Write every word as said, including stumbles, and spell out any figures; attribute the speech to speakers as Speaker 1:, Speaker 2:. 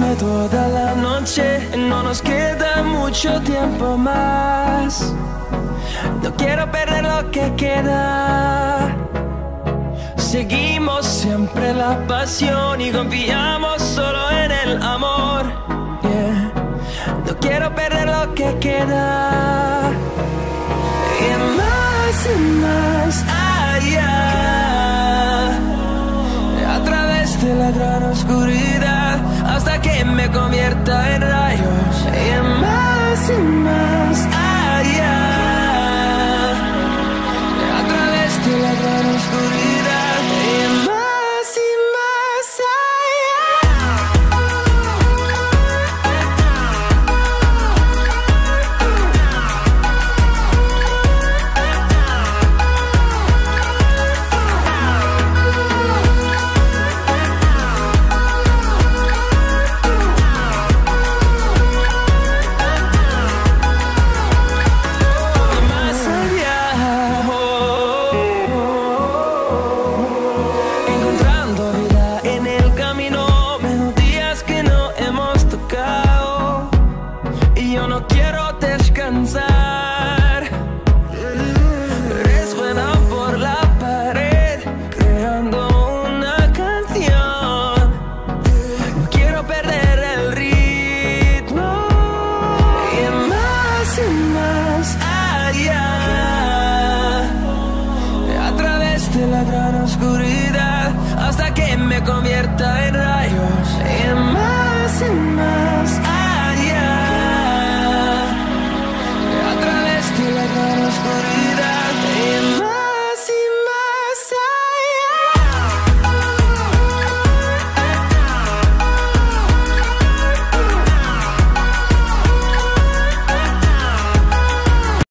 Speaker 1: Dame toda la noche, no nos queda mucho tiempo más. No quiero perder lo que queda. Seguimos siempre la pasión y confiamos solo en el amor. Yeah. No quiero perder lo que queda. Y más y más allá, a través de la gran oscuridad, hasta que me convierta en rayos. Y más y más allá, a través de la gran oscuridad. Y más y más descansar.